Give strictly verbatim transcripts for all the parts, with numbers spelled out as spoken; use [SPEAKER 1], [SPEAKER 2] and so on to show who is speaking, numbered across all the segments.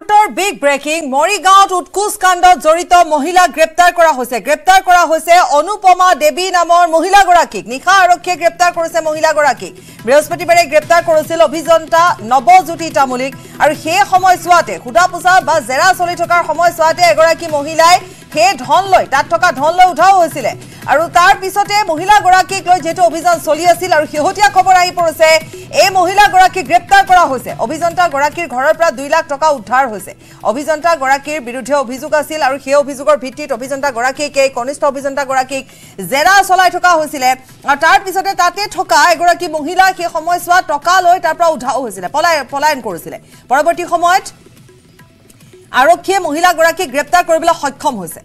[SPEAKER 1] big breaking মৰিগাঁৱত উৎকুচ কাণ্ডত জড়িত মহিলা গ্ৰেপ্তাৰ কৰা হৈছে গ্ৰেপ্তাৰ কৰা হৈছে অনুপমা দেৱী নামৰ মহিলাগৰাকীক নিশা আৰক্ষীয়ে গ্ৰেপ্তাৰ কৰিছে মহিলাগৰাকীক বৃহস্পতিবাৰে গ্ৰেপ্তাৰ কৰিছিল অভিযন্তা নৱজ্যোতি তামুলিক আৰু সেই সময়ছোৱাতে খুদা পোছা বা জেৰা চলি থকাৰ সময়ছোৱাতে এগৰাকী মহিলাই সেই ধন লৈ তাত থকা ধন লৈ উঠাও হৈছিল আৰু তাৰ পিছতে মহিলাগৰাকীক লৈ যেটো অভিযান চলি আছিল আৰু শেহতীয়া খবৰ আহি পৰিছে এই মহিলাগৰাকী গ্ৰেপ্তাৰ কৰা হৈছে অভিযন্তা গৰাকীৰ ঘৰৰ পৰা দুই লাখ টকা উদ্ধাৰ হৈছে অভিযন্তা গৰাকীৰ বিৰুদ্ধে অভিযোগ আছিল আৰু সেই অভিযোগৰ ভিত্তিত অভিযন্তা গৰাকীক এই কনিষ্ঠ অভিযন্তা গৰাকীক জেৰা চলাই থকা হৈছিল আৰু তাৰ পিছতে তাতে থকা এগৰাকী মহিলা সেই সময়ছোৱা টকা লৈ তাৰ পৰা উঠাও হৈছিল পলাই পলায়ন কৰিছিল পৰৱৰ্তী সময়ত আৰক্ষীয়ে মহিলাগৰাকীক গ্ৰেপ্তাৰ কৰিবলৈ সক্ষম হৈছে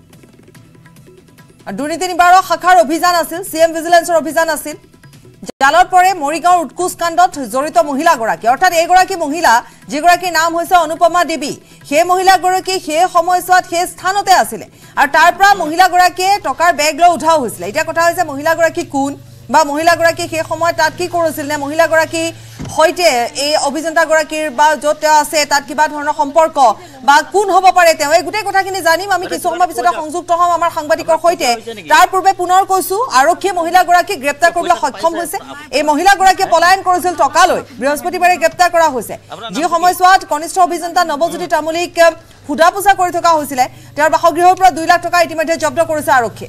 [SPEAKER 1] দুৰ্নীতি নিবাৰক শাখাৰ অভিযান আছিল সিএম ভিজিলেন্সৰ অভিযান আছিল জালত পৰে মৰিগাঁৱৰ উৎকুচ কাণ্ডত জড়িত মহিলাগৰাকী অৰ্থাৎ এইগৰাকী মহিলা যিগৰাকীৰ নাম হৈছে অনুপমা দেৱী সেই মহিলাগৰাকী সেই সময়ছোৱাত সেই স্থানতে আছিল আৰু তাৰ পৰা মহিলাগৰাকীয়ে টকাৰ বেগ লৈ উঠাও হৈছিল এতিয়া কথা হৈছে মহিলাগৰাকী কোন বা মহিলাগৰাকী সেই সময়ত তাত কি কৰিছিল নে মহিলাগৰাকী হয়তে এই অভিযন্তা গৰাকীৰ বা যত আছে তাত কিবা ধৰণৰ সম্পৰ্ক বা কোন হ'ব পাৰে তেওঁ এই গুটে কথাখিনি জানিম আমি কিছু সময় পিছতে সংযুক্ত হম আমাৰ সাংবাদিকৰ সৈতে তাৰ পূৰ্বে পুনৰ কৈছো আৰক্ষীয়ে মহিলাগৰাকীক গ্ৰেপ্তাৰ কৰিবলৈ সক্ষম হৈছে এই মহিলাগৰাকীয়ে পলায়ন কৰিছিল টকা লৈ বৃহস্পতিবাৰে গ্ৰেপ্তাৰ কৰা হৈছে যি সময়ছোৱাত কনিষ্ঠ অভিযন্তা নৱজ্যোতি তামুলিক খুদা পোছা কৰি থকা হৈছিল তেওঁৰ বাসগৃহৰ পৰা দুই লাখ টকা ইতিমধ্যে জব্দ কৰিছে আৰক্ষীয়ে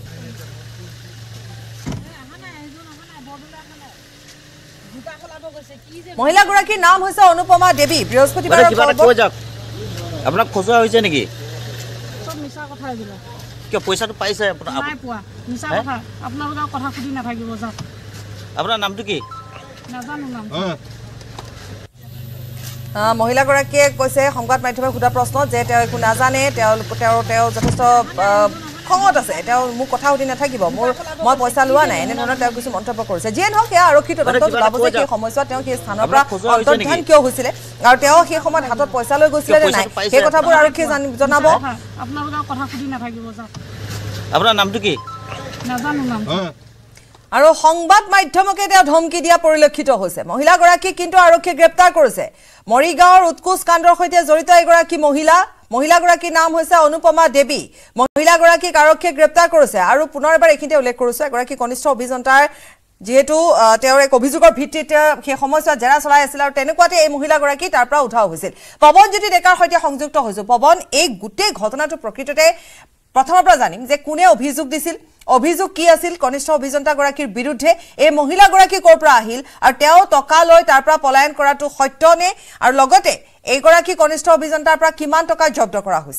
[SPEAKER 1] মহিলাগৰাকীৰ নাম হৈছে অনুপমা দেৱী বৃহস্পতিবাৰে
[SPEAKER 2] আপোনাক খোজা হৈছে নেকি
[SPEAKER 3] সব মিছা কথা দিলা
[SPEAKER 2] কি পইচাটো পাইছে
[SPEAKER 3] আপুনি নাই পোৱা মিছা কথা আপোনালোকৰ কথা খুদি নাথাকিব যা
[SPEAKER 2] আপোনাৰ নামটো কি
[SPEAKER 3] নাজানো নাম
[SPEAKER 1] মহিলাগৰাকীয়ে কৈছে সংবাদ মাধ্যমৰ খুদা প্ৰশ্ন যে তেওঁ একো নাজানে তেওঁ তেওঁ তেওঁ যথেষ্ট খঙত আছে তেওঁ মোক কথা সুধি নাথাকিব মোৰ মই পইচা লোৱা নাই এনে ধৰণৰ তেওঁ কিছু মন্তব্য কৰিছে যিয়ে নহওক সেয়া আৰক্ষী তদন্ত ওলাব যে সেই সময়ছোৱাত তেওঁ সেই স্থানৰ পৰা অন্তৰ্ধান কিয় হৈছিলে আৰু তেওঁ সেই সময়ত হাতত পইচা লৈ গৈছিলে নে নাই সেই কথাবোৰ আৰক্ষীয়ে জনাব
[SPEAKER 3] আপোনালোকৰ কথা সুধি নাথাকিব যা
[SPEAKER 2] আপোনাৰ নামটো কি
[SPEAKER 3] নাজানো নাম
[SPEAKER 1] আৰু সংবাদ মাধ্যমকে তেওঁ ধমকি দিয়া পৰিলক্ষিত হৈছে মহিলাগৰাকী কিন্তু আৰক্ষীয়ে গ্ৰেপ্তাৰ কৰিছে মৰিগাঁৱৰ উৎকুচ কাণ্ডৰ সৈতে জড়িত এগৰাকী মহিলা মহিলাগৰাকীৰ নাম হৈছে অনুপমা দেৱী মহিলাগৰাকীক আৰক্ষীয়ে গ্ৰেপ্তাৰ কৰিছে আৰু পুনৰ এবাৰ এইখিনিতে উল্লেখ কৰিছে এগৰাকী কনিষ্ঠ অভিযন্তাৰ যেহেতু তেওঁৰ এক অভিযোগৰ ভিত্তিত সেই সময়ছোৱাত জেৰা চলাই আছিল আৰু তেনেকুৱাতে এই মহিলাগৰাকী তাৰ পৰা উঠাও হৈছিল পৱনজ্যোতি ডেকাৰ সৈতে সংযুক্ত হৈছো পৱন এই গোটেই ঘটনাটো প্ৰকৃততে প্ৰথমৰ পৰা জানিম যে কোনে অভিযোগ দিছিল অভিযোগ কি আছিল কনিষ্ঠ অভিযন্তা গৰাকীৰ বিৰুদ্ধে এই মহিলাগৰাকী কৰ পৰা আহিল আৰু তেওঁ টকা লৈ তাৰ পৰা পলায়ন কৰাটো সত্য নে আৰু লগতে এইগৰাকী কনিষ্ঠ অভিযন্তাৰ পৰা কিমান টকা জব্দ কৰা হৈছে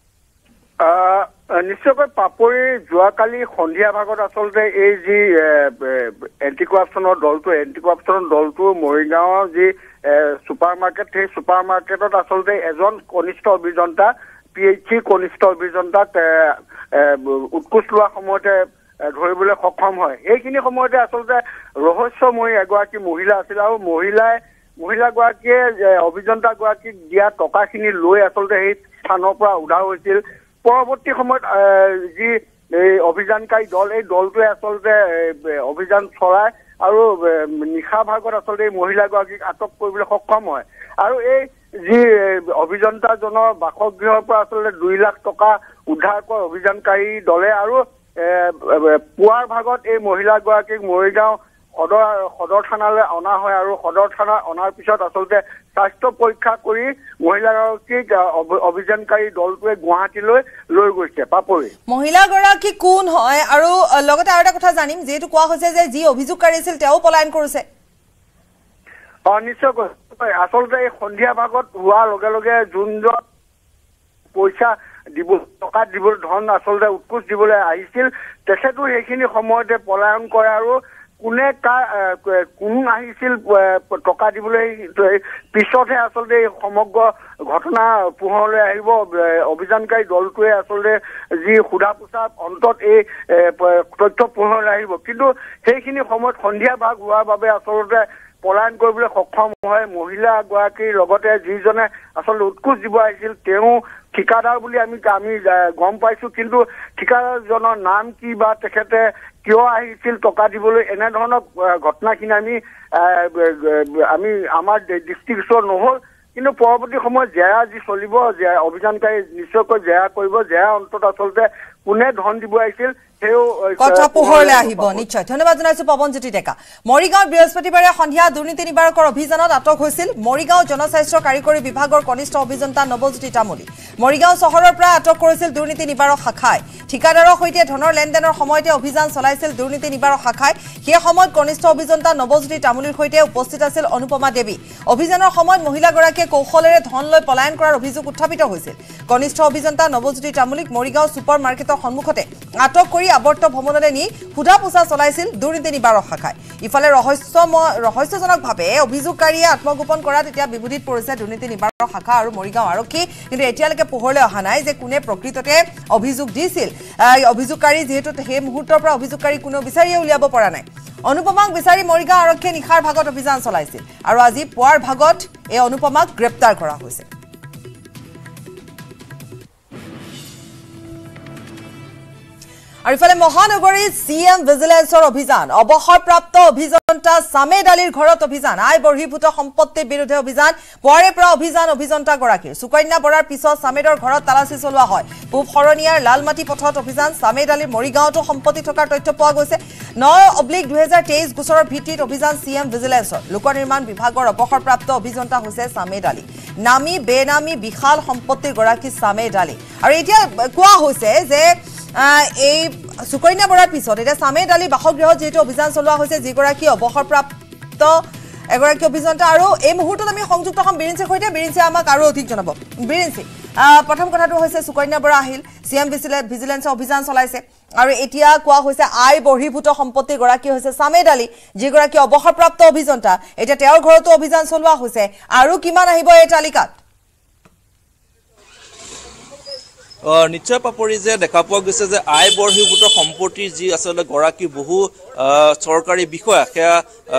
[SPEAKER 4] নিশ্চয়কৈ পাপৰি যোৱাকালি সন্ধিয়া ভাগত আচলতে এই যি এণ্টি কৰাপশ্যনৰ দলটো এণ্টি কৰাপশ্যনৰ দলটো মৰিগাঁৱৰ যি ছুপাৰ মাৰ্কেট সেই ছুপাৰ মাৰ্কেটত আচলতে এজন কনিষ্ঠ অভিযন্তা পি এইচ চি কনিষ্ঠ অভিযন্তাক উৎকোচ লোৱা সময়তে ধৰিবলৈ সক্ষম হয় এইখিনি সময়তে আচলতে ৰহস্যময়ী এগৰাকী মহিলা আছিল আৰু মহিলাই মহিলাগৰাকীয়ে অভিযন্তা গৰাকীক দিয়া টকাখিনি লৈ আচলতে সেই স্থানৰ পৰা উদ্ধাৰ হৈছিল পৰৱৰ্তী সময়ত যি এই অভিযানকাৰী দল এই দলটোৱে আচলতে অভিযান চলায় আৰু নিশা ভাগত আচলতে এই মহিলাগৰাকীক আটক কৰিবলৈ সক্ষম হয় আৰু এই যি অভিযন্তাজনৰ বাসগৃহৰ পৰা আচলতে দুই লাখ টকা উদ্ধাৰ কৰা অভিযানকাৰী দলে আৰু পুৱাৰ ভাগত এই মহিলাগৰাকীক মৰিগাঁও সদৰ সদৰ থানালৈ অনা হয় আৰু সদৰ থানা অনাৰ পিছত আচলতে স্বাস্থ্য পৰীক্ষা কৰি মহিলাগৰাকীক অভিযানকাৰী দলটোৱে গুৱাহাটীলৈ লৈ গৈছে পাপৰি
[SPEAKER 1] মহিলাগৰাকী কোন হয় আৰু লগতে আৰু এটা কথা জানিম যেহেতু কোৱা হৈছে যে যি অভিযোগকাৰী আছিল তেওঁ পলায়ন কৰিছে
[SPEAKER 4] অ নিশ্চয়কৈ আচলতে এই সন্ধিয়া ভাগত হোৱাৰ লগে লগে যোনজন পইচা দিব টকা দিবলৈ ধন আচলতে উৎকোচ দিবলৈ আহিছিল তেখেতো সেইখিনি সময়তে পলায়ন কৰে আৰু কোনে কাৰ কোন আহিছিল টকা দিবলৈ পিছতহে আচলতে এই সমগ্ৰ ঘটনা পোহৰলৈ আহিব অভিযানকাৰী দলটোৱে আচলতে যি সোধা পোছা অন্তত এই তথ্য পোহৰলৈ আহিব কিন্তু সেইখিনি সময়ত সন্ধিয়া ভাগ হোৱাৰ বাবে আচলতে পলায়ন কৰিবলৈ সক্ষম হয় মহিলাগৰাকীৰ লগতে যিজনে আচলতে উৎকোচ দিব আহিছিল তেওঁ ঠিকাদাৰ বুলি আমি আমি গম পাইছো কিন্তু ঠিকাদাৰজনৰ নাম কি বা তেখেতে কিয় আহিছিল টকা দিবলৈ এনে ধৰণৰ ঘটনাখিনি আমি আমি আমাৰ ডিষ্ট্ৰিক্টৰ নহল কিন্তু পৰৱৰ্তী সময়ত জেৰা যি চলিব অভিযানকাৰী নিশ্চয়কৈ জেৰা কৰিব জেৰা অন্তত আচলতে কোনে ধন দিব আহিছিল
[SPEAKER 1] কথা পোহৰলৈ আহিব নিশ্চয় ধন্যবাদ জনাইছো পৱনজ্যোতি ডেকা মৰিগাঁও বৃহস্পতিবাৰে সন্ধিয়া দুৰ্নীতি নিবাৰকৰ অভিযানত আটক হৈছিল মৰিগাঁও জনস্বাস্থ্য কাৰিকৰী বিভাগৰ কনিষ্ঠ অভিযন্তা নৱজ্যোতি তামুলী মৰিগাঁও চহৰৰ পৰা আটক কৰিছিল দুৰ্নীতি নিবাৰক শাখাই ঠিকাদাৰৰ সৈতে ধনৰ লেনদেনৰ সময়তে অভিযান চলাইছিল দুৰ্নীতি নিবাৰক শাখাই সেই সময়ত কনিষ্ঠ অভিযন্তা নৱজ্যোতি তামুলীৰ সৈতে উপস্থিত আছিল অনুপমা দেৱী অভিযানৰ সময়ত মহিলাগৰাকীয়ে কৌশলেৰে ধন লৈ পলায়ন কৰাৰ অভিযোগ উত্থাপিত হৈছিল কনিষ্ঠ অভিযন্তা নৱজ্যোতি তামুলীক মৰিগাঁও ছুপাৰ মাৰ্কেটৰ সন্মুখতে আটক কৰি আবৰ্ত ভ্ৰমণলৈ নি সুধা পোছা চলাইছিল দুৰ্নীতি নিবাৰক শাখাই ইফালে ৰহস্যময় ৰহস্যজনকভাৱে অভিযোগকাৰীয়ে আত্মগোপন কৰাত এতিয়া বিভূতিত পৰিছে দুৰ্নীতি নিবাৰক শাখা আৰু মৰিগাঁও আৰক্ষী কিন্তু এতিয়ালৈকে পোহৰলৈ অহা নাই যে কোনে প্ৰকৃততে অভিযোগ দিছিল অভিযোগকাৰী যেহেতু সেই মুহূৰ্তৰ পৰা অভিযোগকাৰী কোনো বিচাৰিয়ে উলিয়াব পৰা নাই অনুপমাক বিচাৰি মৰিগাঁও আৰক্ষীয়ে নিশাৰ ভাগত অভিযান চলাইছিল আৰু আজি পুৱাৰ ভাগত এই অনুপমাক গ্ৰেপ্তাৰ কৰা হৈছে আৰু ইফালে মহানগৰীত চিএম ভিজিলেন্সৰ অভিযান অৱসৰপ্ৰাপ্ত অভিযন্তা সামেদ আলীৰ ঘৰত অভিযান আয় বৰ্হিভূত সম্পত্তিৰ বিৰুদ্ধে অভিযান পুৱাৰে পৰা অভিযান অভিযন্তা গৰাকীৰ সুকন্যা বৰাৰ পিছত সামেদৰ ঘৰত তালাচী চলোৱা হয় পূব শৰণীয়াৰ লালমাটি পথত অভিযান সামেদ আলীৰ মৰিগাঁৱতো সম্পত্তি থকাৰ তথ্য পোৱা গৈছে ন অব্লিক দুই হাজাৰ তেইছ গোচৰৰ ভিত্তিত অভিযান চিএম ভিজিলেন্সৰ লোক নিৰ্মাণ বিভাগৰ অৱসৰপ্ৰাপ্ত অভিযন্তা হৈছে সামেদ আলী নামী বেনামী বিশাল সম্পত্তিৰ গৰাকী সামেদ আলী আৰু এতিয়া কোৱা হৈছে যে এই সুকন্যা বৰাৰ পিছত এটা সামেদ আলী বাসগৃহত যেহেতু অভিযান চলোৱা হৈছে যিগৰাকী অৱসৰপ্ৰাপ্ত এগৰাকী অভিযন্তা আৰু এই মুহূৰ্তত আমি সংযুক্ত হম বিৰিঞ্চিৰ সৈতে বিৰিঞ্চি আমাক আৰু অধিক জনাব বিৰিঞ্চি প্ৰথম কথাটো হৈছে সুকন্যা বৰা আহিল চিএম ভিজিলেন্সৰ অভিযান চলাইছে আৰু এতিয়া কোৱা হৈছে আয় বৰ্হিভূত সম্পত্তিৰ গৰাকী হৈছে সামেদ আলী যিগৰাকী অৱসৰপ্ৰাপ্ত অভিযন্তা এতিয়া তেওঁৰ ঘৰতো অভিযান চলোৱা হৈছে আৰু কিমান আহিব এই তালিকাত
[SPEAKER 5] নিশ্চয় পাপৰি যে দেখা পোৱা গৈছে যে আয় বৰ্হিভূত সম্পত্তিৰ যি আচলতে গৰাকী বহু চৰকাৰী বিষয়া সেয়া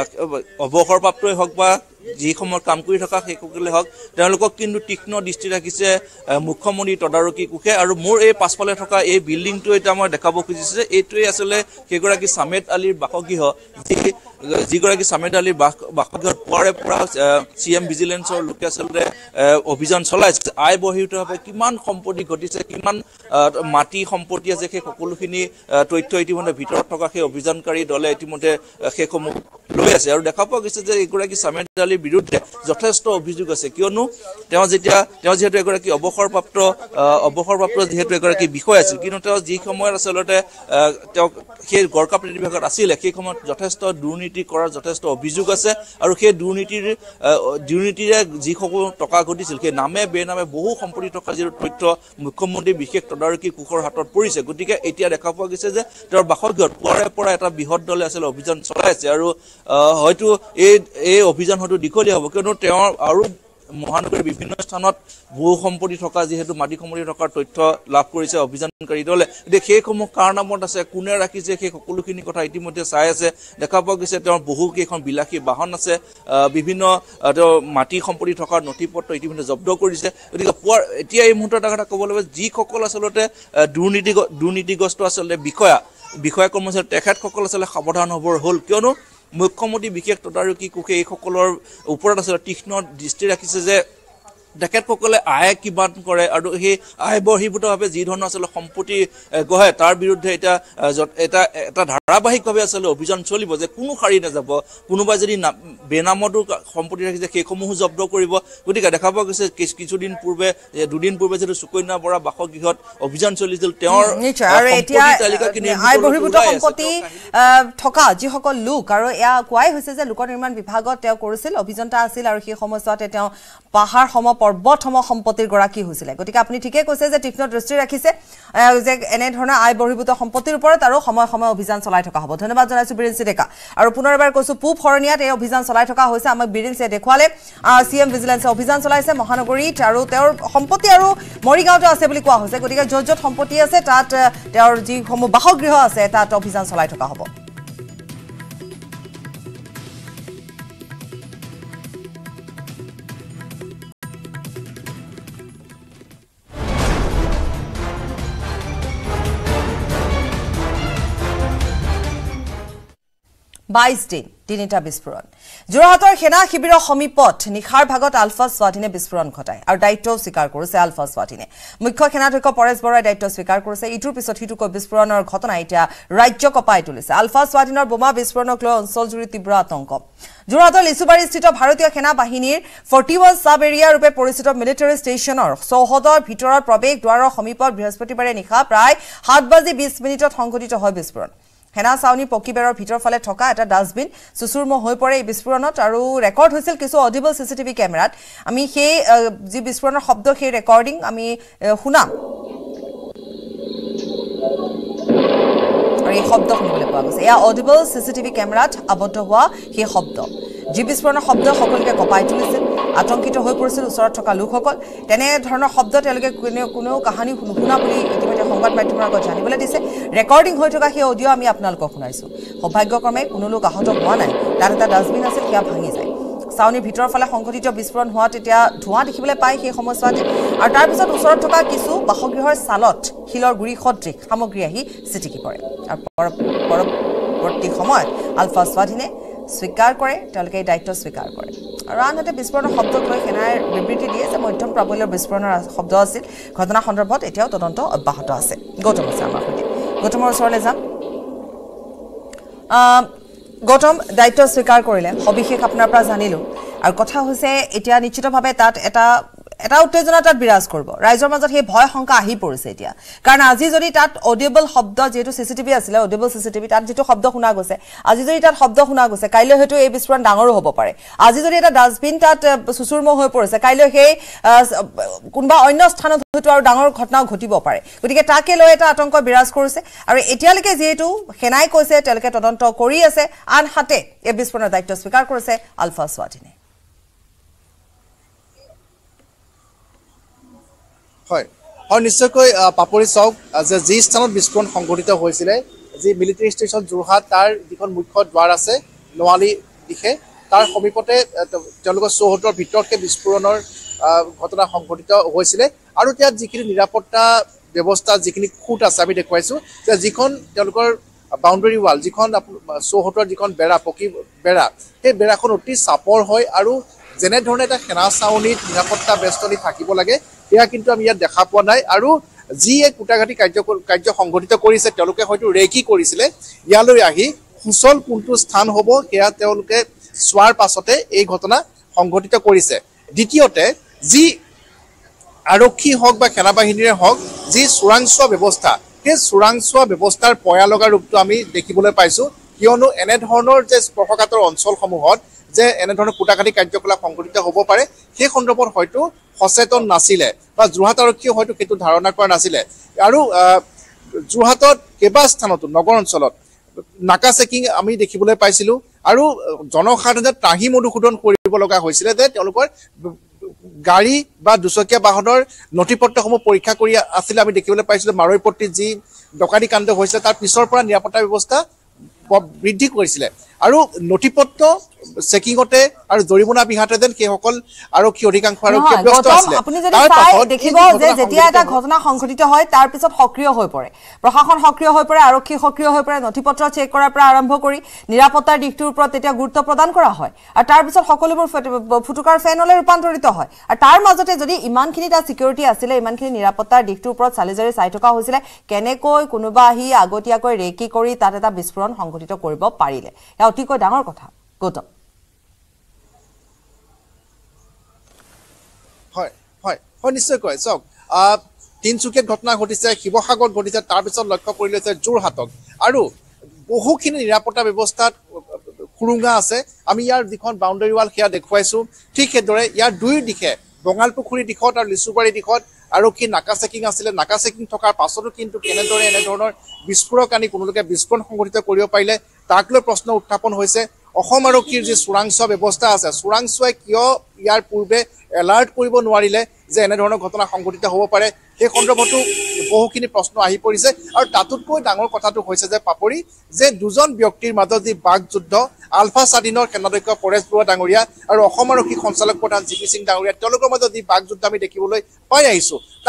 [SPEAKER 5] অৱসৰপ্ৰাপ্তই হওক বা যি সময়ত কাম কৰি থকা সেইসকলে হওক তেওঁলোকক কিন্তু তীক্ষ্ণ দৃষ্টি ৰাখিছে মুখ্যমন্ত্ৰী তদাৰকী কোষে আৰু মোৰ এই পাছফালে থকা এই বিল্ডিংটো এতিয়া মই দেখাব খুজিছোঁ যে এইটোৱে আচলতে সেইগৰাকী সামেদ আলীৰ বাসগৃহ যি যিগৰাকী সামেদ আলীৰ বাসগৃহত পুৱাৰে পৰা চি এম ভিজিলেন্সৰ লোকে আচলতে অভিযান চলাইছে আয় বৰ্হিভূতভাৱে কিমান সম্পত্তি ঘটিছে কিমান মাটি সম্পত্তি আছে সেই সকলোখিনি তথ্য ইতিমধ্যে ভিতৰত থকা সেই অভিযানকাৰী দলে ইতিমধ্যে সেইসমূহ লৈ আছে আৰু দেখা পোৱা গৈছে যে এইগৰাকী সামেদ আলীৰ বিৰুদ্ধে যথেষ্ট অভিযোগ আছে কিয়নো তেওঁ যেতিয়া তেওঁ যিহেতু এগৰাকী অৱসৰপ্ৰাপ্ত অৱসৰপ্ৰাপ্ত যিহেতু এগৰাকী বিষয় আছিল কিন্তু তেওঁ যি সময়ত আচলতে তেওঁ সেই গড়কাপ্তানি বিভাগত আছিলে সেই সময়ত যথেষ্ট দুৰ্নীতি কৰাৰ যথেষ্ট অভিযোগ আছে আৰু সেই দুৰ্নীতিৰ দুৰ্নীতিৰে যিসকল টকা ঘটিছিল সেই নামে বেনামে বহু সম্পত্তি থকা যিটো তথ্য মুখ্যমন্ত্ৰী বিশেষ তদাৰকী কোষৰ হাতত পৰিছে গতিকে এতিয়া দেখা পোৱা গৈছে যে তেওঁৰ বাসগৃহত পুৱাৰে পৰা এটা বৃহৎ দলে আচলতে অভিযান চলাই আছে আৰু হয়তো এই এই অভিযান হয়তো দীঘলীয়া হ'ব কিয়নো তেওঁৰ আৰু মহানগৰীৰ বিভিন্ন স্থানত বহু সম্পত্তি থকা যিহেতু মাটি সম্পত্তি থকাৰ তথ্য লাভ কৰিছে অভিযানকাৰী দলে এতিয়া সেইসমূহ কাৰ নামত আছে কোনে ৰাখিছে সেই সকলোখিনি কথা ইতিমধ্যে চাই আছে দেখা পোৱা গৈছে তেওঁৰ বহু কেইখন বিলাসী বাহন আছে বিভিন্ন তেওঁ মাটি সম্পত্তি থকাৰ নথি পত্ৰ ইতিমধ্যে জব্দ কৰিছে গতিকে পুৱাৰ এতিয়া এই মুহূৰ্তত এটা কথা ক'ব লাগিব যিসকল আচলতে দুৰ্নীতি দুৰ্নীতিগ্ৰস্ত আচলতে বিষয়া বিষয়া কৰ্মচাৰী তেখেতসকল আচলতে সাৱধান হ'বৰ হ'ল কিয়নো মুখ্যমন্ত্ৰী বিশেষ তদাৰকী কোষে এইসকলৰ ওপৰত আচলতে তীক্ষ্ণ দৃষ্টি ৰাখিছে যে তেখেতসকলে আয় কিমান কৰে আৰু সেই আয় বৰ্হিভূতভাৱে যি ধৰণৰ আচলতে সম্পত্তি গঢ়ে তাৰ বিৰুদ্ধে এতিয়া এটা এটা ধাৰাবাহিকভাৱে আচলতে অভিযান চলিব যে কোনো সাৰি নাযাব কোনোবাই যদি বেনামতো সম্পত্তি ৰাখিছে সেইসমূহো জব্দ কৰিব গতিকে দেখা পোৱা গৈছে কিছুদিন পূৰ্বে দুদিন পূৰ্বে যিটো সুকন্যা বৰা বাসগৃহত অভিযান চলিছিল তেওঁৰ
[SPEAKER 1] আয় বৰ্হিভূত সম্পত্তি থকা যিসকল লোক আৰু এয়া কোৱাই হৈছে যে লোক নিৰ্মাণ বিভাগত তেওঁ কৰিছিল অভিযন্তা আছিল আৰু সেই সময়ছোৱাতে তেওঁ পাহাৰ সম পৰ্বতসম সম্পত্তিৰ গৰাকী হৈছিলে গতিকে আপুনি ঠিকে কৈছে যে তীক্ষ্ণ দৃষ্টি ৰাখিছে যে এনে ধৰণৰ আয় বৰ্হিভূত সম্পত্তিৰ ওপৰত আৰু সময় সময় অভিযান চলাই থকা হ'ব ধন্যবাদ জনাইছো বিৰিঞ্চি ডেকা আৰু পুনৰ এবাৰ কৈছো পূব শৰণীয়াত এই অভিযান চলাই থকা হৈছে আমাক বিৰিঞ্চিয়ে দেখুৱালে চিএম ভিজিলেন্সে অভিযান চলাইছে মহানগৰীত আৰু তেওঁৰ সম্পত্তি আৰু মৰিগাঁৱতো আছে বুলি কোৱা হৈছে গতিকে য'ত য'ত সম্পত্তি আছে তাত তেওঁৰ যিসমূহ বাসগৃহ আছে তাত অভিযান চলাই থকা হ'ব বাইশ দিন তিনিটা বিস্ফোৰণ যোৰহাটৰ সেনা শিবিৰৰ সমীপত নিখাৰ ভাগত আলফা স্বাধীনে বিস্ফোৰণ ঘটায় আৰু দায়িত্ব স্বীকাৰ কৰিছে আলফা স্বাধীনে মুখ্য সেনাধ্যক্ষ পৰেশ বৰাই দায়িত্ব স্বীকাৰ কৰিছে ইটোৰ পিছত সিটোকৈ বিস্ফোৰণৰ ঘটনা এতিয়া ৰাজ্য কপাই তুলিছে আলফা স্বাধীনৰ বোমা বিস্ফোৰণক লৈ অঞ্চলজুৰি তীব্ৰ আতংক যোৰহাটৰ লিচুবাৰীস্থিত ভাৰতীয় সেনা বাহিনীৰ ফৰ্টি-ওৱান সাব এৰিয়া ৰূপে পৰিচিত মিলিটাৰী ষ্টেচনৰ চৌহদৰ ভিতৰৰ প্ৰৱেশ দ্বাৰৰ সমীপত বৃহস্পতিবাৰে নিশা প্ৰায় সাত বাজি বিশ মিনিটত সংঘটিত হয় বিস্ফোৰণ সেনা চাউনি পকিবেৰৰ ভিতৰ ফালে থকা এটা ডাষ্টবিন সুসুৰম হৈ পৰে এই বিস্ফোৰণত আৰু ৰেকৰ্ড হৈছিল কিছু অডিবল সিসিটিভি কেমেৰাত আমি সেই যি বিস্ফোৰণৰ শব্দ সেই ৰেকৰ্ডিং আমি শুনাম আৰু এই শব্দ শুনিবলৈ পোৱা গৈছে এয়া অডিবল সিসিটিভি কেমেৰাত আবদ্ধ হোৱা সেই শব্দ যি বিস্ফোৰণৰ শব্দ সকলোকে কপাই তুলিছিল আতংকিত হৈ পৰিছিল ওচৰত থকা লোকসকল তেনে ধৰণৰ শব্দ তেওঁলোকে কোনো কাহিনী নুশুনা বুলি ইতিমধ্যে সংবাদ মাধ্যমৰ আগত জানিবলৈ দিছে ৰেকৰ্ডিং হৈ থকা সেই অডিঅ' আমি আপোনালোকক শুনাইছো সৌভাগ্যক্ৰমে কোনো লোক আহত হোৱা নাই তাত এটা ডাষ্টবিন আছিল সেয়া ভাঙি যায় চাউনিৰ ভিতৰৰ ফালে সংঘটিত বিস্ফোৰণ হোৱাত এতিয়া ধোঁৱা দেখিবলৈ পায় সেই সময়ছোৱাত আৰু তাৰ পিছত ওচৰত থকা কিছু বাসগৃহৰ চালত শিলৰ গুৰি সদৃশ সামগ্ৰী আহি চিটিকি পৰে আৰু পৰৱৰ্তী সময়ত আলফা স্বাধীনে স্বীকাৰ কৰে তেওঁলোকে এই দায়িত্ব স্বীকাৰ কৰে আৰু আনহাতে বিস্ফোৰণৰ শব্দক লৈ সেনাই বিবৃতি দিয়ে যে মধ্যম প্ৰাবল্যৰ বিস্ফোৰণৰ শব্দ আছিল ঘটনা সন্দৰ্ভত এতিয়াও তদন্ত অব্যাহত আছে গৌতম আছে আমাৰ সৈতে গৌতমৰ ওচৰলৈ যাম গৌতম দায়িত্ব স্বীকাৰ কৰিলে সবিশেষ আপোনাৰ পৰা জানিলো আৰু কথা হৈছে এতিয়া নিশ্চিতভাৱে তাত এটা এটা উত্তেজনা তাত বিৰাজ কৰিব ৰাইজৰ মাজত সেই ভয় শংকা আহি পৰিছে এতিয়া কাৰণ আজি যদি তাত অডিবল শব্দ যেটো সিসিটিভি আছিল অডিবল সিসিটিভি তাত যেটো শব্দ শুনা গৈছে আজি যদি তাত শব্দ শুনা গৈছে কাইলৈ হয়তো এই বিস্ফোৰণ ডাঙৰো হ'ব পাৰে আজি যদি এটা ডাষ্টবিন তাত সুসুৰম হৈ পৰিছে কাইলৈ সেই কোনবা অন্য স্থানত হয়তো আৰু ডাঙৰ ঘটনাও ঘটিব পাৰে গতিকে তাকে লৈ এটা আতংক বিৰাজ কৰিছে আৰু এতিয়ালৈকে যেহেতু সেনাই কৈছে তেওঁলোকে তদন্ত কৰি আছে আনহাতে এই বিস্ফোৰণৰ দায়িত্ব স্বীকাৰ কৰিছে আলফা স্বাধীনে
[SPEAKER 6] হয় হয় নিশ্চয়কৈ পাপৰি চাওক যে যি স্থানত বিস্ফোৰণ সংঘটিত হৈছিলে যি মিলিটাৰী ষ্টেচন যোৰহাট তাৰ যিখন মুখ্য দ্বাৰ আছে নোৱালি দিশে তাৰ সমীপতে তেওঁলোকৰ চৌহদৰ ভিতৰতে বিস্ফোৰণৰ ঘটনা সংঘটিত হৈছিলে আৰু ইয়াত যিখিনি নিৰাপত্তা ব্যৱস্থা যিখিনি খুঁট আছে আমি দেখুৱাইছো যে যিখন তেওঁলোকৰ বাউণ্ডাৰী ৱাল যিখন চৌহদৰ যিখন বেৰা পকি বেৰা সেই বেৰাখন অতি চাপৰ হয় আৰু যেনেধৰণে এটা সেনা চাউনিত নিৰাপত্তা বেষ্টনী থাকিব লাগে এয়া কিন্তু আমি ইয়াত দেখা পোৱা নাই আৰু যি এক কুটাঘাটি কাৰ্য কাৰ্য সংঘটিত কৰিছে তেওঁলোকে হয়তো ৰেকি কৰিছিলে ইয়ালৈ আহি সুচল কোনটো স্থান হ'ব সেয়া তেওঁলোকে চোৱাৰ পাছতে এই ঘটনা সংঘটিত কৰিছে দ্বিতীয়তে যি আৰক্ষী হওক বা সেনা বাহিনীৰে হওক যি চোৰাংচোৱা ব্যৱস্থা সেই চোৰাংচোৱা ব্যৱস্থাৰ পয়া লগা ৰূপটো আমি দেখিবলৈ পাইছো কিয়নো এনেধৰণৰ যে স্পৰ্শকাতৰ অঞ্চলসমূহত যে এনেধৰণৰ কুটাঘাটি কাৰ্যকলাপ সংঘটিত হ'ব পাৰে সেই সন্দৰ্ভত হয়তো সচেতন নাছিলে বা যোৰহাট আৰক্ষীয়ে হয়তো সেইটো ধাৰণা কৰা নাছিলে আৰু যোৰহাটত কেইবা স্থানতো নগৰ অঞ্চলত নাকা চেকিং আমি দেখিবলৈ পাইছিলো আৰু জনসাধাৰণে ত্ৰাহি মধুসূদন কৰিব লগা হৈছিলে যে তেওঁলোকৰ গাড়ী বা দুচকীয়া বাহনৰ নথিপত্ৰসমূহ পৰীক্ষা কৰি আছিলে আমি দেখিবলৈ পাইছিলো মাৰৈপট্টিত যি ডকাইতি কাণ্ড হৈছিলে তাৰ পিছৰ পৰা নিৰাপত্তা ব্যৱস্থা বৃদ্ধি কৰিছিলে আৰু নথিপত্ৰ চেকিংতে আৰু জৰিমনা বিহাতে যেন সেইসকল আৰক্ষী অধিকাংশ আৰক্ষী ব্যস্ত আছিল
[SPEAKER 1] আপুনি যদি দেখিব যে যেতিয়া এটা ঘটনা সংঘটিত হয় তাৰ পিছত সক্ৰিয় হৈ পৰে প্ৰশাসন সক্ৰিয় হৈ পৰে আৰক্ষী সক্ৰিয় হৈ পৰে নথিপত্ৰ চেক কৰাৰ পৰা আৰম্ভ কৰি নিৰাপত্তাৰ দিশটোৰ ওপৰত তেতিয়া গুৰুত্ব প্ৰদান কৰা হয় আৰু তাৰ পিছত সকলোবোৰ ফুটুকাৰ ফেনলৈ ৰূপান্তৰিত হয় আৰু তাৰ মাজতে যদি ইমানখিনি এটা সিকিউৰিটি আছিলে ইমানখিনি নিৰাপত্তাৰ দিশটোৰ ওপৰত চালিজাৰি চাই থকা হৈছিলে কেনেকৈ কোনোবা আহি আগতীয়াকৈ ৰেকি কৰি তাত এটা বিস্ফোৰণ সংঘটিত কৰিব পাৰিলে এয়া অতিকৈ ডাঙৰ কথা গৌতম
[SPEAKER 6] হয় হয় হয় নিশ্চয়কৈ চাওক তিনচুকীয়াত ঘটনা ঘটিছে শিৱসাগৰত ঘটিছে তাৰপিছত লক্ষ্য কৰি লৈছে যোৰহাটত আৰু বহুখিনি নিৰাপত্তা ব্যৱস্থাত খুৰুঙা আছে আমি ইয়াৰ যিখন বাউণ্ডাৰী ৱাল সেয়া দেখুৱাইছো ঠিক সেইদৰে ইয়াৰ দুই দিশে বঙালপুখুৰী দিশত আৰু লিচুবাৰী দিশত আৰক্ষী নাকা চেকিং আছিলে নাকা চেকিং থকাৰ পাছতো কিন্তু কেনেদৰে এনেধৰণৰ বিস্ফোৰক আনি কোনো লোকে বিস্ফোৰণ সংঘটিত কৰিব পাৰিলে তাক লৈ প্ৰশ্ন উত্থাপন হৈছে অসম আৰক্ষীৰ যি চোৰাংচোৱা ব্যৱস্থা আছে চোৰাংচোৱাই কিয় ইয়াৰ পূৰ্বে এলাৰ্ট কৰিব নোৱাৰিলে যে এনেধৰণৰ ঘটনা সংঘটিত হ'ব পাৰে সেই সন্দৰ্ভতো বহুখিনি প্ৰশ্ন আহি পৰিছে আৰু তাতোতকৈ ডাঙৰ কথাটো হৈছে যে পাপৰি যে দুজন ব্যক্তিৰ মাজত যি বাক যুদ্ধ আলফা স্বাধীনৰ সেনাধ্যক্ষ পৰেশ বৰুৱা ডাঙৰীয়া আৰু অসম আৰক্ষী সঞ্চালক প্ৰধান জি পি সিং ডাঙৰীয়া তেওঁলোকৰ মাজত যি বাক যুদ্ধ আমি দেখিবলৈ পাই আহিছো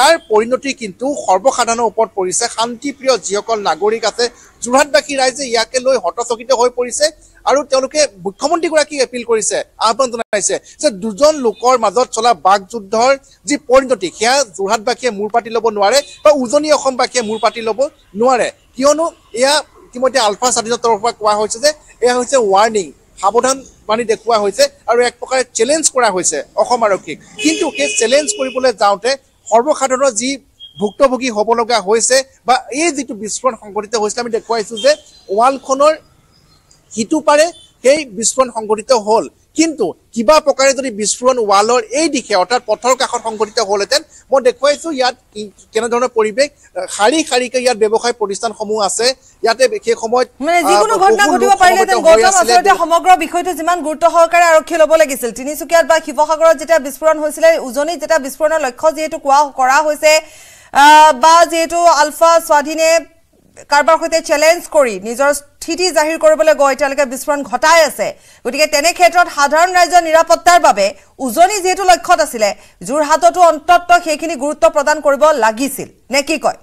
[SPEAKER 6] তাৰ পৰিণতি কিন্তু সৰ্বসাধাৰণৰ ওপৰত পৰিছে শান্তিপ্ৰিয় যিসকল নাগৰিক আছে যোৰহাটবাসী ৰাইজে ইয়াকে লৈ হতচকিত হৈ পৰিছে আৰু তেওঁলোকে মুখ্যমন্ত্ৰীগৰাকীক এপিল কৰিছে আহ্বান জনাইছে যে দুজন লোকৰ মাজত চলা বাকযুদ্ধৰ যি পৰিণতি সেয়া যোৰহাটবাসীয়ে মূৰ পাতি ল'ব নোৱাৰে বা উজনি অসমবাসীয়ে মূৰ পাতি ল'ব নোৱাৰে কিয়নো এয়া ইতিমধ্যে আলফা স্বাধীনৰ তৰফৰ পৰা কোৱা হৈছে যে এয়া হৈছে ৱাৰ্ণিং সাৱধান বাণী দেখুওৱা হৈছে আৰু এক প্ৰকাৰে চেলেঞ্জ কৰা হৈছে অসম আৰক্ষীক কিন্তু সেই চেলেঞ্জ কৰিবলৈ যাওঁতে সৰ্বসাধাৰণৰ যি ভুক্তভোগী হ'ব লগা হৈছে বা এই যিটো বিস্ফোৰণ সংঘটিত হৈছিল আমি দেখুৱাইছোঁ যে ৱালখনৰ সিটো পাৰে সেই বিস্ফোৰণ সংঘটিত হ'ল কিন্তু কিবা প্ৰকাৰে যদি বিস্ফোৰণ ৱালৰ এই দিশে অৰ্থাৎ পথৰ কাষত সংঘটিত হ'লহেঁতেন মই দেখুৱাইছোঁ ইয়াত কেনেধৰণৰ পৰিৱেশ শাৰী শাৰীকৈ ইয়াত ব্যৱসায় প্ৰতিষ্ঠানসমূহ আছে ইয়াতে সেই সময়ত
[SPEAKER 1] যিকোনো ঘটনা ঘটিব পাৰিলেহেঁতেন গৌতম আচলতে সমগ্ৰ বিষয়টো যিমান গুৰুত্ব সহকাৰে আৰক্ষী ল'ব লাগিছিল তিনিচুকীয়াত বা শিৱসাগৰত যেতিয়া বিস্ফোৰণ হৈছিলে উজনিত যেতিয়া বিস্ফোৰণৰ লক্ষ্য যিহেতু কোৱা কৰা হৈছে বা যিহেতু আলফা স্বাধীনে কাৰবাৰ সৈতে চেলেঞ্জ কৰি নিজৰ স্থিতি জাহিৰ কৰিবলৈ গৈ তেওঁলোকে বিস্ফোৰণ ঘটাই আছে গতিকে তেনে ক্ষেত্ৰত সাধাৰণ ৰাইজৰ নিৰাপত্তাৰ বাবে উজনি যিহেতু লক্ষ্যত আছিলে যোৰহাটতো অন্ততঃ সেইখিনি গুৰুত্ব প্ৰদান কৰিব লাগিছিল নে কি কয়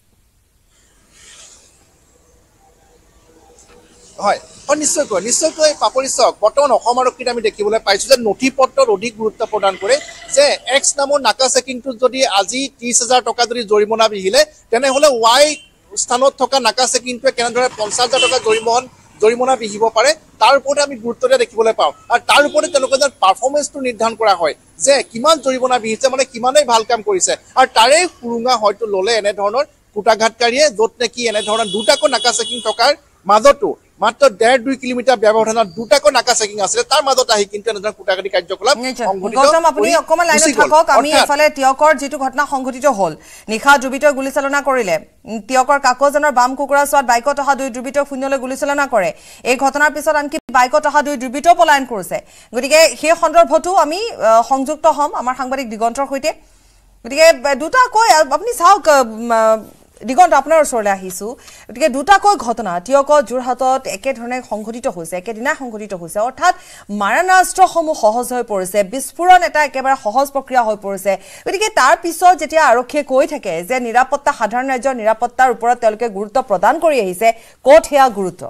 [SPEAKER 6] হয় নিশ্চয়কৈ নিশ্চয়কৈ পাপৰি চাওক বৰ্তমান অসম আৰক্ষীত আমি দেখিবলৈ পাইছোঁ যে নথি পত্ৰত অধিক গুৰুত্ব প্ৰদান কৰে যে এক্স নামৰ নাকা চেকিংটোত যদি আজি ত্ৰিছ হাজাৰ টকা যদি জৰিমনা বিহিলে তেনেহ'লে ৱাই স্থানত থকা নাকা চেকিংটোৱে কেনেদৰে পঞ্চাছ হাজাৰ টকা জৰিমনা জৰিমনা বিহিব পাৰে তাৰ ওপৰতে আমি গুৰুত্ব দিয়া দেখিবলৈ পাওঁ আৰু তাৰ ওপৰতে তেওঁলোকে যেন পাৰফৰ্মেঞ্চটো নিৰ্ধাৰণ কৰা হয় যে কিমান জৰিমনা বিহিছে মানে কিমানেই ভাল কাম কৰিছে আৰু তাৰে সুৰুঙা হয়তো ল'লে এনেধৰণৰ কুটাঘাতকাৰীয়ে য'ত নেকি এনেধৰণৰ দুটাকৈ নাকা চেকিং থকাৰ মাজতো মাত্ৰ ডেৰ দুই কিলোমিটাৰ ব্যৱধানত দুটাকৈ নাকা চেকিং আছিলে তাৰ মাজত আহি কিন্তু এনেধৰণৰ কুটাঘাটি কাৰ্যকলাপ
[SPEAKER 1] গৌতম আপুনি অকণমান লাইনত থাকক আমি এফালে তিয়কৰ যিটো ঘটনা সংঘটিত হ'ল নিশা দুৰ্বৃত্তই গুলীচালনা কৰিলে তিয়কৰ কাকজানৰ বাম কুকুৰা চোৱাত বাইকত অহা দুই দুৰ্বৃত্তক শূন্যলৈ গুলীচালনা কৰে এই ঘটনাৰ পিছত আনকি বাইকত অহা দুই দুৰ্বৃত্তও পলায়ন কৰিছে গতিকে সেই সন্দৰ্ভতো আমি সংযুক্ত হ'ম আমাৰ সাংবাদিক দিগন্তৰ সৈতে গতিকে দুটাকৈ আপুনি চাওক দিগন্ত আপোনাৰ ওচৰলৈ আহিছোঁ গতিকে দুটাকৈ ঘটনা তিয়কত যোৰহাটত একেধৰণে সংঘটিত হৈছে একেদিনাই সংঘটিত হৈছে অৰ্থাৎ মাৰণাস্ত্ৰসমূহ সহজ হৈ পৰিছে বিস্ফোৰণ এটা একেবাৰে সহজ প্ৰক্ৰিয়া হৈ পৰিছে গতিকে তাৰ পিছত যেতিয়া আৰক্ষীয়ে কৈ থাকে যে নিৰাপত্তা সাধাৰণ ৰাজ্যৰ নিৰাপত্তাৰ ওপৰত তেওঁলোকে গুৰুত্ব প্ৰদান কৰি আহিছে ক'ত সেয়া গুৰুত্ব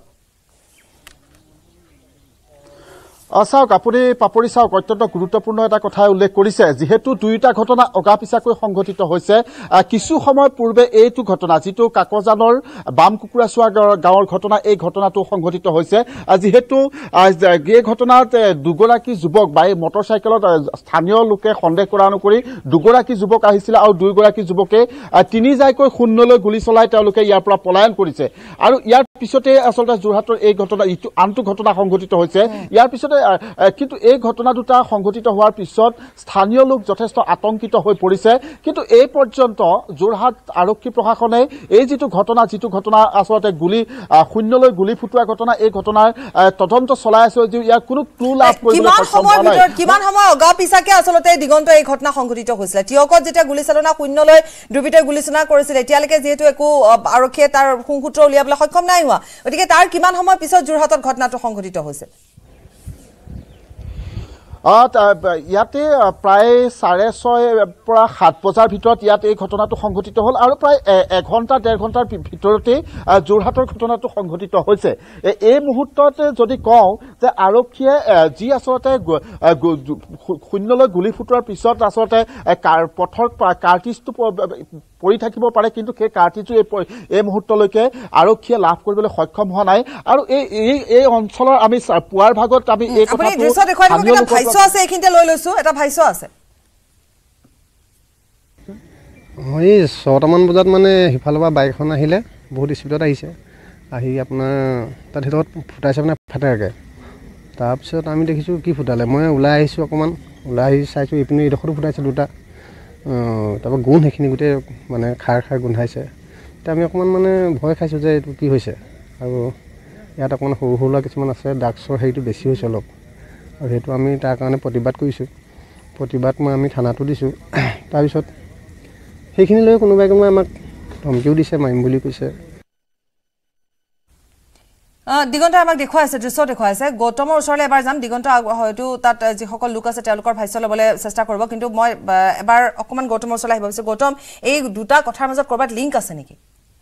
[SPEAKER 7] চাওক আপুনি পাপৰি চাওক অত্যন্ত গুৰুত্বপূৰ্ণ এটা কথা উল্লেখ কৰিছে যিহেতু দুইটা ঘটনা অগাপিছাকৈ সংঘটিত হৈছে কিছু সময় পূৰ্বে এইটো ঘটনা যিটো কাকজানৰ বাম কুকুৰাচোৱা গাঁৱৰ ঘটনা এই ঘটনাটো সংঘটিত হৈছে যিহেতু এই ঘটনাত দুগৰাকী যুৱক বাই মটৰচাইকেলত স্থানীয় লোকে সন্দেহ কৰা অনুসৰি দুগৰাকী যুৱক আহিছিল আৰু দুইগৰাকী যুৱকে তিনি যাইকৈ শূন্যলৈ গুলী চলাই তেওঁলোকে ইয়াৰ পৰা পলায়ন কৰিছে আৰু ইয়াৰ পিছতে আচলতে যোৰহাটৰ এই ঘটনা ইটো আনটো ঘটনা সংঘটিত হৈছে ইয়াৰ পিছতে কিন্তু এই ঘটনা দুটা সংঘটিত হোৱাৰ পিছত স্থানীয় লোক যথেষ্ট আতংকিত হৈ পৰিছে কিন্তু এই পৰ্যন্ত যোৰহাট আৰক্ষী প্ৰশাসনে এই যিটো ঘটনা যিটো ঘটনা আচলতে গুলী শূন্যলৈ গুলী ফুটোৱা ঘটনা এই ঘটনাৰ তদন্ত চলাই আছে যে ইয়াৰ কোনো ক্লু লাভ কৰিবলৈ সক্ষম হোৱা নাই
[SPEAKER 1] কিমান সময় অগাপিছাকে আচলতে দিগন্ত এই ঘটনা সংঘটিত হৈছিল তিয়কত যেতিয়া গুলীচালনা শূন্যলৈ দুৰ্বৃত্তই গুলীচালনা কৰিছিল এতিয়ালৈকে যিহেতু একো আৰক্ষীয়ে তাৰ সুংসূত্ৰ উলিয়াবলৈ সক্ষম নাই হোৱা গতিকে তাৰ কিমান সময় পিছত যোৰহাটত ঘটনাটো সংঘটিত হৈছে
[SPEAKER 7] ইয়াতে প্ৰায় চাৰে ছয় পৰা সাত বজাৰ ভিতৰত ইয়াত এই ঘটনাটো সংঘটিত হ'ল আৰু প্ৰায় এঘণ্টা ডেৰ ঘণ্টাৰ ভিতৰতে যোৰহাটৰ ঘটনাটো সংঘটিত হৈছে এই মুহূৰ্তত যদি কওঁ যে আৰক্ষীয়ে যি আচলতে শূন্যলৈ গুলী ফুটোৱাৰ পিছত আচলতে পথৰ কাৰ্টিজটো পৰি থাকিব পাৰে কিন্তু সেই কাৰ্টিজো এই মুহূৰ্তলৈকে আৰক্ষীয়ে লাভ কৰিবলৈ সক্ষম হোৱা নাই আৰু এই এই অঞ্চলৰ আমি পুৱাৰ ভাগত আমি এই কথাটো
[SPEAKER 1] আছে এইখিনিতে লৈ লৈছো এটা ভাইছো আছে
[SPEAKER 8] এই ছটামান বজাত মানে সিফালৰ পৰা বাইক এখন আহিলে বহুত স্পীডত আহিছে আহি আপোনাৰ তাত ভিতৰত ফুটাইছে মানে ফাটাকে তাৰপিছত আমি দেখিছোঁ কি ফুটালে মই ওলাই আহিছোঁ অকণমান ওলাই আহি চাইছোঁ এইপিনে এইডোখৰতো ফুটাইছে দুটা তাৰপৰা গোন্ধ সেইখিনি গোটেই মানে খাৰ খাৰ গোন্ধাইছে এতিয়া আমি অকণমান মানে ভয় খাইছোঁ যে এইটো কি হৈছে আৰু ইয়াত অকণমান সৰু সৰু ল'ৰা কিছুমান আছে ড্ৰাগছৰ হেৰিটো বেছি হৈছে অলপ আৰু সেইটো আমি তাৰ কাৰণে প্ৰতিবাদ কৰিছোঁ প্ৰতিবাদ মই আমি থানাটো দিছোঁ তাৰপিছত সেইখিনি লৈ কোনোবাই কোনোবাই আমাক ধমকিও দিছে মাৰিম বুলি কৈছে
[SPEAKER 1] দিগন্ত আমাক দেখুৱাই আছে দৃশ্য দেখুৱাই আছে গৌতমৰ ওচৰলৈ এবাৰ যাম দিগন্ত হয়তো তাত যিসকল লোক আছে তেওঁলোকৰ ভাষ্য ল'বলৈ চেষ্টা কৰিব কিন্তু মই এবাৰ অকমান গৌতমৰ ওচৰলৈ আহিব বিচাৰিছো গৌতম এই দুটা কথাৰ মাজত কৰবাত লিংক আছে নেকি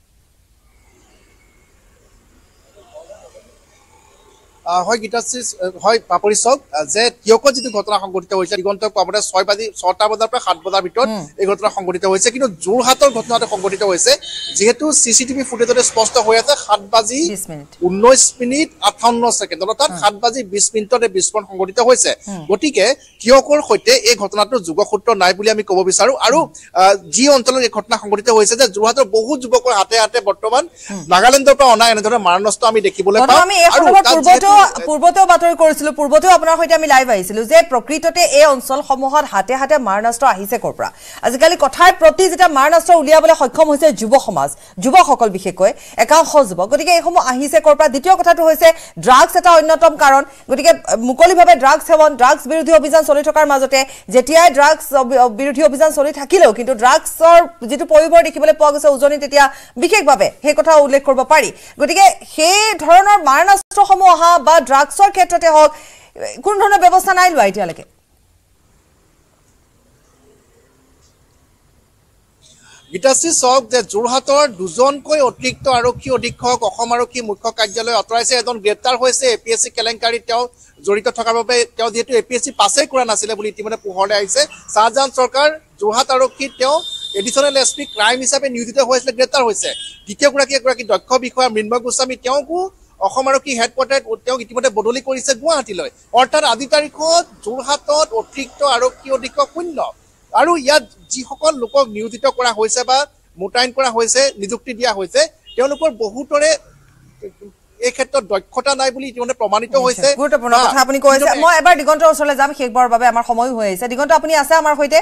[SPEAKER 6] হয় গীতাশ্ৰী হয় পাপৰি চক যে কিয়কত যিটো ঘটনা সংঘটিত হৈছে দিগন্তক পাবতে ছয় বাজি ছটা বজাৰ পৰা সাত বজাৰ ভিতৰত এই ঘটনা সংঘটিত হৈছে কিন্তু যোৰহাটৰ ঘটনাটো সংঘটিত হৈছে যিহেতু চিচিটিভি ফুটেজতে স্পষ্ট হৈ আছে সাত বাজি ঊনৈশ মিনিট আঠাৱন্ন ছেকেণ্ড অৰ্থাৎ সাত বাজি বিশ মিনিটত এই বিস্ফোৰণ সংঘটিত হৈছে গতিকে কিয়কৰ সৈতে এই ঘটনাটোৰ যোগসূত্ৰ নাই বুলি আমি ক'ব বিচাৰো আৰু যি অঞ্চলত এই ঘটনা সংঘটিত হৈছে যে যোৰহাটৰ বহু যুৱকৰ হাতে হাতে বৰ্তমান নাগালেণ্ডৰ পৰা অনা এনেধৰণৰ মাৰণাস্ত্ৰ আমি দেখিবলৈ পাওঁ
[SPEAKER 1] আৰু পূৰ্বতেও বাতৰি কৰিছিলো পূৰ্বতেও আপোনাৰ সৈতে আমি লাইভ আহিছিলো যে প্ৰকৃততে এই অঞ্চলসমূহত হাতে হাতে মাৰণাস্ত্ৰ আহিছে কৰ পৰা আজিকালি কথাৰ প্ৰতি যেটা মাৰণাস্ত্ৰ উলিয়াবলৈ সক্ষম হৈছে যুৱ সমাজ যুৱকসকল বিশেষকৈ একাংশ যুৱক গতিকে এইসমূহ আহিছে কৰ পৰা দ্বিতীয় কথাটো হৈছে ড্ৰাগছ এটা অন্যতম কাৰণ গতিকে মুকলিভাৱে ড্ৰাগছ সেৱন ড্ৰাগছ বিৰোধী অভিযান চলি থকাৰ মাজতে যেতিয়াই ড্ৰাগছ বিৰোধী অভিযান চলি থাকিলেও কিন্তু ড্ৰাগছৰ যিটো পৰিবৰ দেখিবলৈ পোৱা গৈছে উজনি তেতিয়া বিশেষভাৱে সেই কথা উল্লেখ কৰিব পাৰি গতিকে সেই ধৰণৰ মাৰণাস্ত্ৰসমূহ অহা বা ড্ৰাগছৰ ক্ষেত্ৰতে হওক কোন ধৰণৰ ব্যৱস্থা নাই লোৱা এতিয়ালৈকে
[SPEAKER 6] গীতাশ্ৰী চক যে যোৰহাটৰ দুজনকৈ অতিৰিক্ত আৰক্ষী অধীক্ষক অসম আৰক্ষী মুখ্য কাৰ্যালয় আঁতৰাইছে এজন গ্ৰেপ্তাৰ হৈছে এ পি এছ চি কেলেংকাৰীত তেওঁ জড়িত থকাৰ বাবে তেওঁ যিহেতু এ পি এছ চি পাছেই কৰা নাছিলে বুলি ইতিমধ্যে পোহৰলৈ আহিছে শ্বাহজাহান চৰকাৰ যোৰহাট আৰক্ষীত তেওঁ এডিশ্যনেল এছ পি ক্ৰাইম হিচাপে নিয়োজিত হৈছিলে গ্ৰেপ্তাৰ হৈছে দ্বিতীয়গৰাকী এগৰাকী দক্ষ বিষয়া মৃন্ময় গোস্বামী তেওঁকো অসম আৰক্ষী হেডকোৱাৰ্টাৰত তেওঁক ইতিমধ্যে বদলি কৰিছে গুৱাহাটীলৈ অৰ্থাৎ আজি তাৰিখত যোৰহাটত অতিৰিক্ত আৰক্ষী অধীক্ষক শূন্য আৰু ইয়াত যিসকল লোকক নিয়োজিত কৰা হৈছে বা মোতায়েন কৰা হৈছে নিযুক্তি দিয়া হৈছে তেওঁলোকৰ বহুতৰে এই ক্ষেত্ৰত দক্ষতা নাই বুলি ইতিমধ্যে প্ৰমাণিত হৈছে
[SPEAKER 1] গুৰুত্বপূৰ্ণ কথা আপুনি কৈছে মই এবাৰ দিগন্তৰ ওচৰলৈ যাম শেষবাৰৰ বাবে আমাৰ সময় হৈ আহিছে দিগন্ত আপুনি আছে আমাৰ সৈতে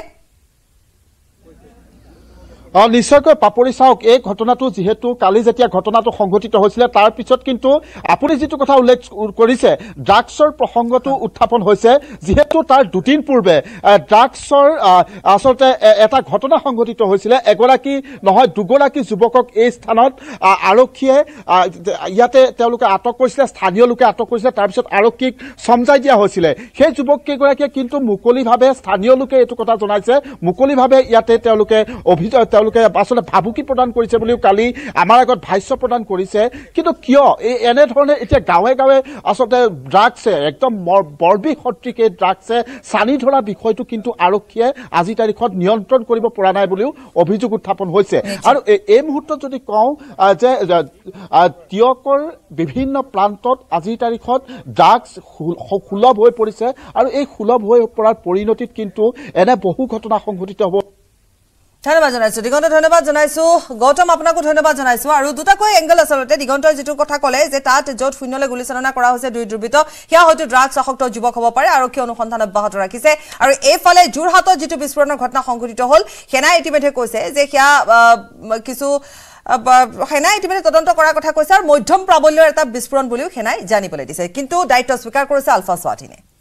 [SPEAKER 7] নিশ্চয়কৈ পাপৰি চাওক এই ঘটনাটো যেহেতু কালি যেতিয়া ঘটনাটো সংঘটিত হৈছিলে তাৰ পিছত কিন্তু আপুনি যিটো কথা উল্লেখ কৰিছে ড্ৰাগছৰ প্ৰসংগটো উত্থাপন হৈছে যেহেতু তাৰ দুদিন পূৰ্বে ড্ৰাগছৰ আচলতে এটা ঘটনা সংঘটিত হৈছিলে এগৰাকী নহয় দুগৰাকী যুৱকক এই স্থানত আৰক্ষীয়ে ইয়াতে তেওঁলোকে আটক কৰিছিলে স্থানীয় লোকে আটক কৰিছিলে তাৰপিছত আৰক্ষীক সমজাই দিয়া হৈছিলে সেই যুৱক কেইগৰাকীয়ে কিন্তু মুকলিভাৱে স্থানীয় লোকে এইটো কথা জনাইছে মুকলিভাৱে ইয়াতে তেওঁলোকে অভিযোগ আসলে ভাবুকি প্ৰদান কৰিছে বুলিও কালি আমাৰ আগত ভাষ্য প্ৰদান কৰিছে কিন্তু কিয় এই এনেধৰণে এতিয়া গাঁৱে গাঁৱে আচলতে ড্ৰাগছে একদম বৰ্বি সদৃশ এই ড্ৰাগছে চানি ধৰা বিষয়টো কিন্তু আৰক্ষীয়ে আজি তাৰিখত নিয়ন্ত্ৰণ কৰিব পৰা নাই বুলিও অভিযোগ উত্থাপন হৈছে আৰু এই মুহূৰ্তত যদি কওঁ যে তিয়কৰ বিভিন্ন প্ৰান্তত আজিৰ তাৰিখত ড্ৰাগছ সুলভ হৈ পৰিছে আৰু এই সুলভ হৈ পৰাৰ পৰিণতিত কিন্তু এনে বহু ঘটনা সংঘটিত হ'ব
[SPEAKER 1] ধন্যবাদ জানাইছো দিগন্ত ধন্যবাদ জানাইছো গৌতম আপোনাকো ধন্যবাদ জানাইছো আৰু দুটাকৈ এংগল আচলতে দিগন্তৰ যেটো কথা কলে যে তাত যত শূন্যলৈ গুলিচালনা কৰা হৈছে দুই দুৰ্বৃত্ত হিয়া হয়তো ড্ৰাগছ আসক্ত যুৱক হ'ব পাৰে আৰক্ষী অনুসন্ধান অব্যাহত ৰাখিছে আৰু এইফালে যোৰহাটত যেটো বিস্ফোৰণৰ ঘটনা সংঘটিত হ'ল সেনাই ইতিমধ্যে কৈছে যে হিয়া কিছু সেনাই ইতিমধ্যে তদন্ত কৰাৰ কথা কৈছে আৰু মধ্যম প্ৰাবল্যৰ এটা বিস্ফোৰণ বুলিও সেনাই জানিবলৈ দিছে কিন্তু দায়িত্ব স্বীকাৰ কৰিছে আলফা স্বাধীনে